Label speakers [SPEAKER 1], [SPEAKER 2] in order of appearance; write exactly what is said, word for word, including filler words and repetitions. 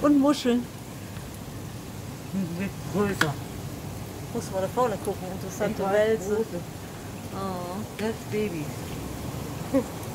[SPEAKER 1] Und Muscheln.
[SPEAKER 2] Wird größer.
[SPEAKER 1] Muss mal da vorne gucken, interessante
[SPEAKER 2] Ich weiß,
[SPEAKER 1] Wälse.
[SPEAKER 2] große.
[SPEAKER 1] Oh.
[SPEAKER 2] Das ist Baby.